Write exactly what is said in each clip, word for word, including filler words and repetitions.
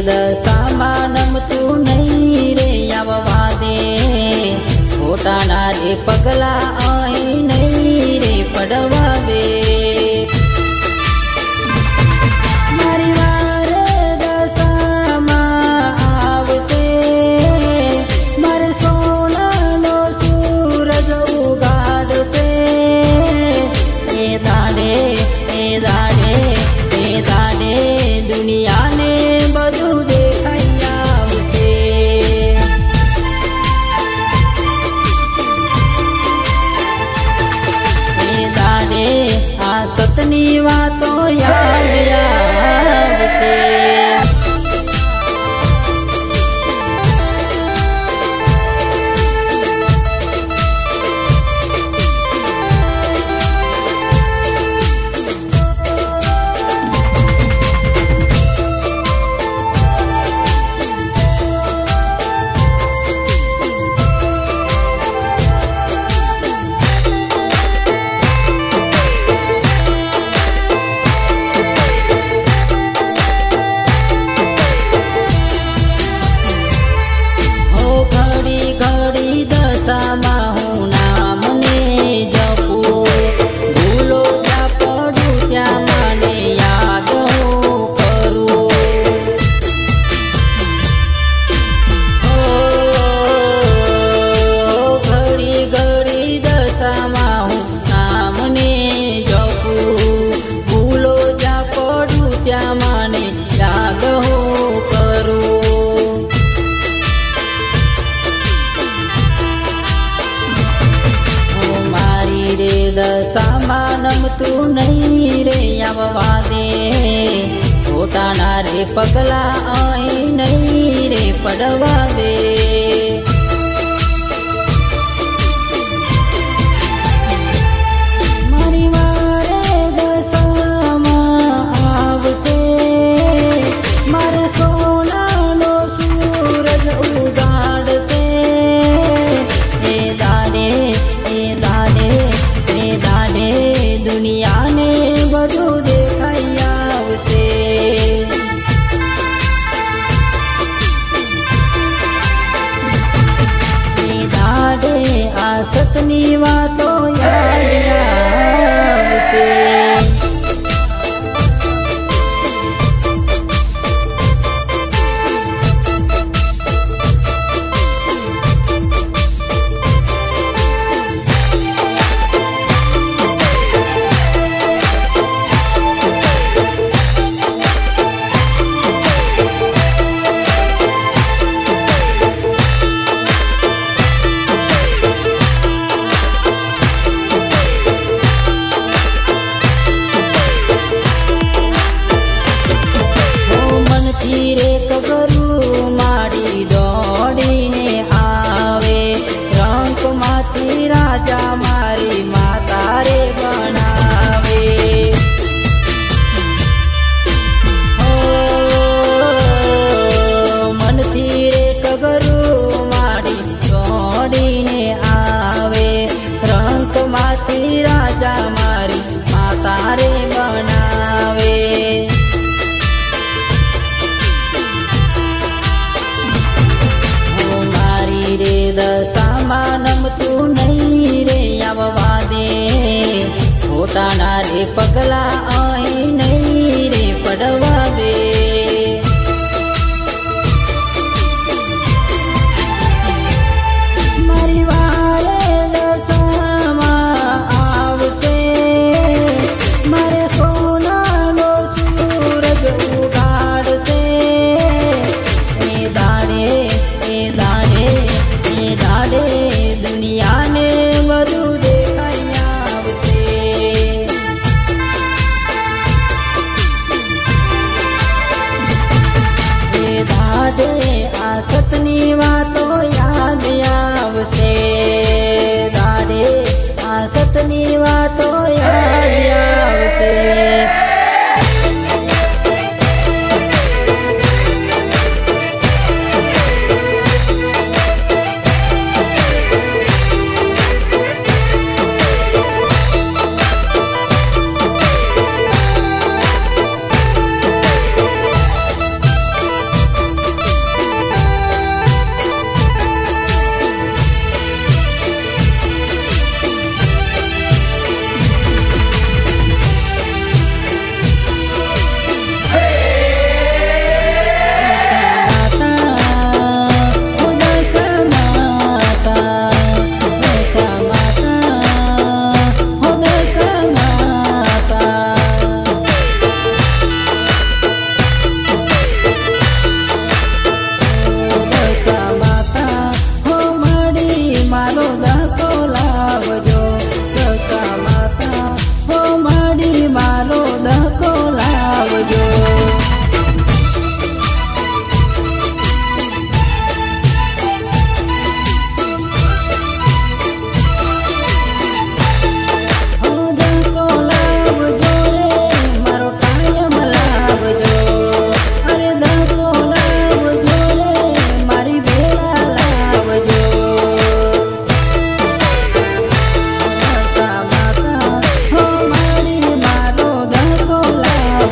દશામાં નમતું નહીં રે આવવા દે પોતાના રે પગલા અહીં નહીં રે પડવા દે મારી વાર દશામાં આવશે મારે સોનાનો સૂરજ ઉગાડશે એ દાડે એ દાડે એ દાડે દુનિયાને બધું દેખાઈ આવશે એ દાડે આ સતની વાતો યાદ આવશે દશામાં નમતું નહીં રે આવવા દે પોતાના રે પગલા અહીં નહીં રે પડવા દે મારી વારે દશામાં આવશે મારે સોનાનો સૂરજ ઉગાડશે એ દાડે એ દાડે દાડે દુનિયાને બધું દેખાઈ આવશે એ દાડે આ સતની વાતો યાદ આવશે દશામાં નમતું નહીં રે આવવા દે પોતાના રે પગલા અહીં નહીં રે પડવા દે મારી વારે દશામાં આવશે મારે સોનાનો સૂરજ ઉગાડશે એ દાડે એ દાડે દાડે દુનિયાને બધું દેખાઈ આવશે એ દાડે આ સતની વાતો યાદ આવશે દાડે આ સતની વાતો યાદ આવશે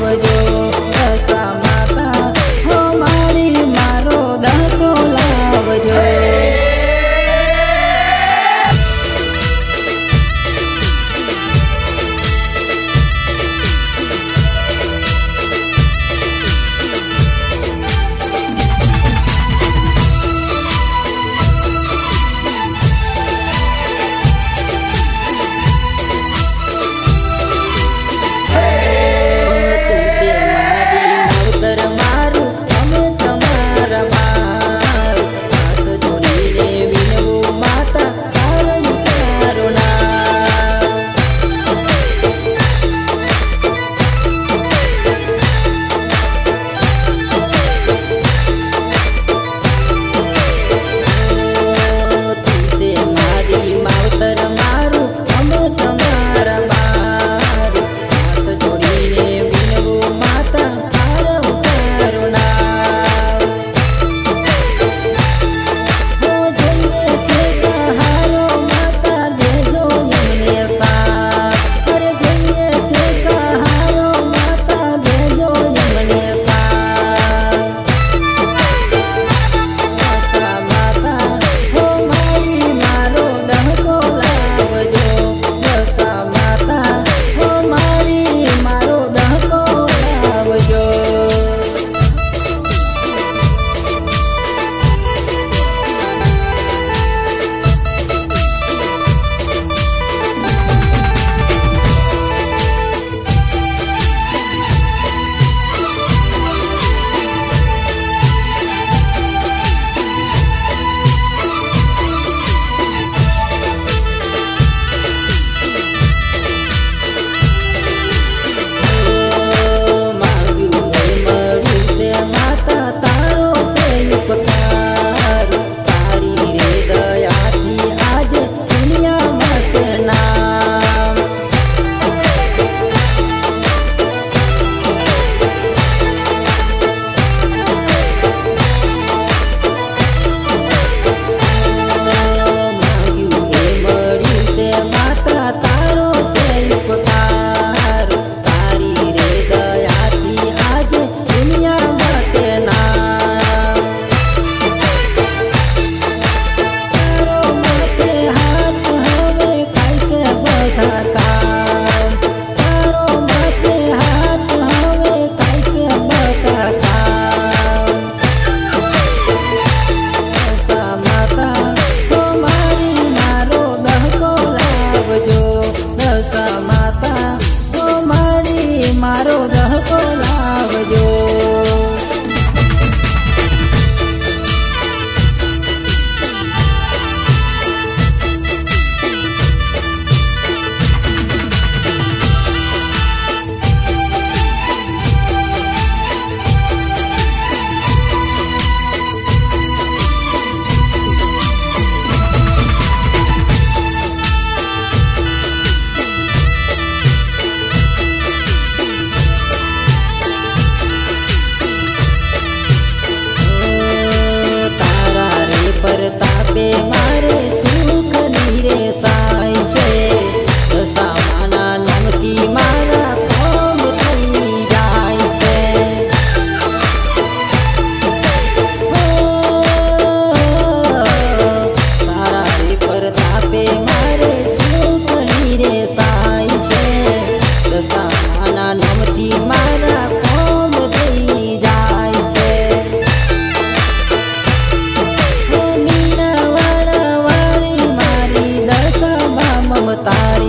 લાવજો દશા માતા હો મારી મારો ધક્કો લાવજો.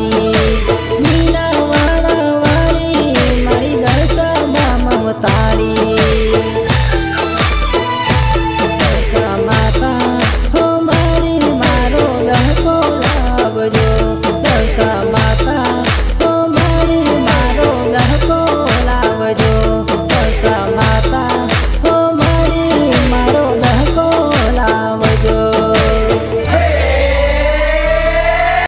તારી